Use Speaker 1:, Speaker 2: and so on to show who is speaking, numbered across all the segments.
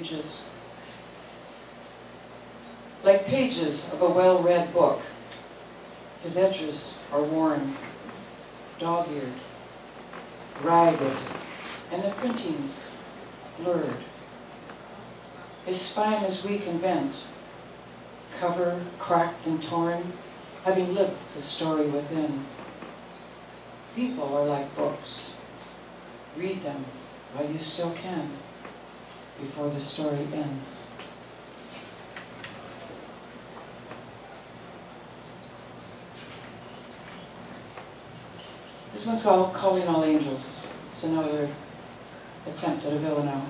Speaker 1: pages. Like pages of a well-read book, his edges are worn, dog-eared, ragged, and the printing's blurred. His spine is weak and bent, cover cracked and torn, having lived the story within. People are like books. Read them while you still can, before the story ends. This one's called Calling All Angels. It's another attempt at a villanelle.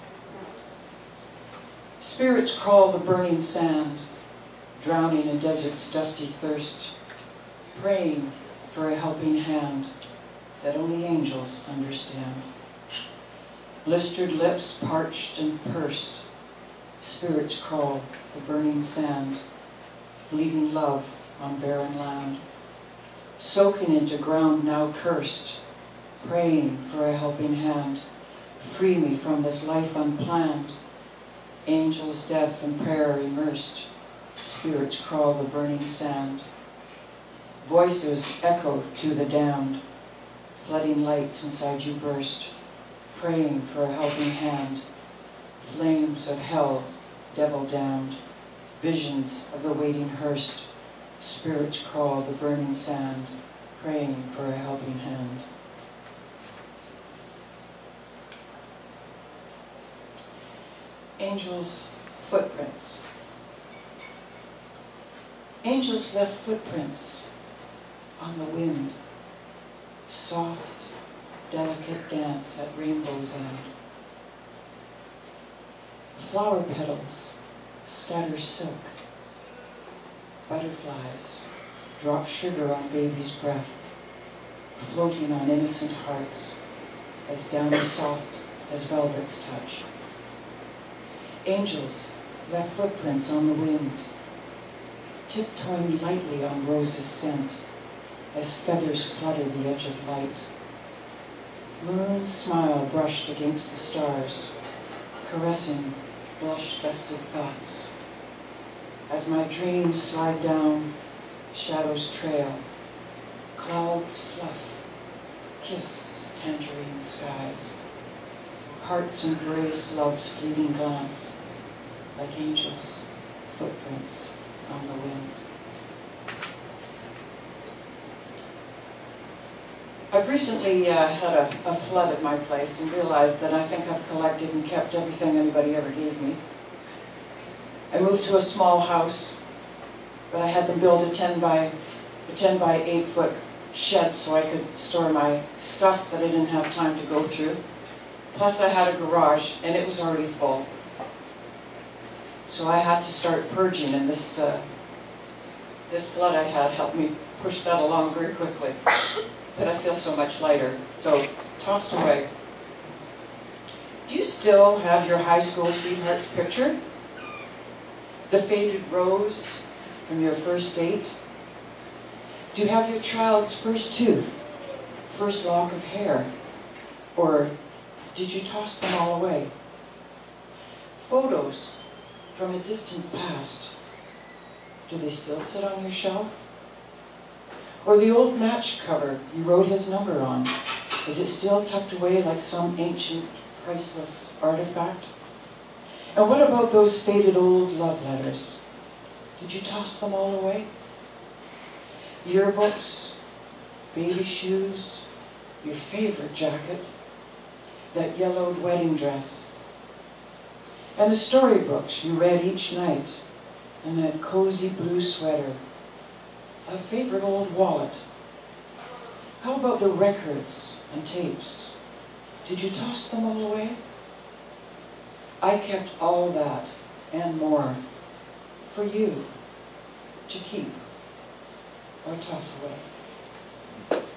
Speaker 1: Spirits crawl the burning sand, drowning in desert's dusty thirst, praying for a helping hand that only angels understand. Blistered lips parched and pursed, spirits crawl the burning sand, bleeding love on barren land, soaking into ground now cursed, praying for a helping hand. Free me from this life unplanned. Angels deaf in prayer immersed, spirits crawl the burning sand. Voices echo to the damned, flooding lights inside you burst, praying for a helping hand. Flames of hell, devil damned, visions of the waiting hearse, spirits crawl the burning sand, praying for a helping hand. Angels' footprints. Angels left footprints on the wind, soft, delicate dance at rainbow's end. Flower petals scatter silk. Butterflies drop sugar on baby's breath, floating on innocent hearts, as downy soft as velvet's touch. Angels left footprints on the wind, tiptoeing lightly on roses' scent, as feathers flutter the edge of light. Moon's smile brushed against the stars, caressing blush-dusted thoughts. As my dreams slide down, shadows trail, clouds fluff, kiss tangerine skies. Hearts embrace love's fleeting glance, like angels' footprints on the wind. I've recently had a flood at my place and realized that I think I've collected and kept everything anybody ever gave me. I moved to a small house, but I had them build a 10 by 8 foot shed so I could store my stuff that I didn't have time to go through. Plus I had a garage and it was already full. So I had to start purging, and this flood I had helped me push that along very quickly. But I feel so much lighter, so it's tossed away. Do you still have your high school sweetheart's picture? The faded rose from your first date? Do you have your child's first tooth, first lock of hair? Or did you toss them all away? Photos from a distant past, do they still sit on your shelf? Or the old match cover you wrote his number on, is it still tucked away like some ancient, priceless artifact? And what about those faded old love letters? Did you toss them all away? Yearbooks, baby shoes, your favorite jacket, that yellowed wedding dress, and the storybooks you read each night, and that cozy blue sweater, a favorite old wallet. How about the records and tapes? Did you toss them all away? I kept all that and more for you to keep or toss away.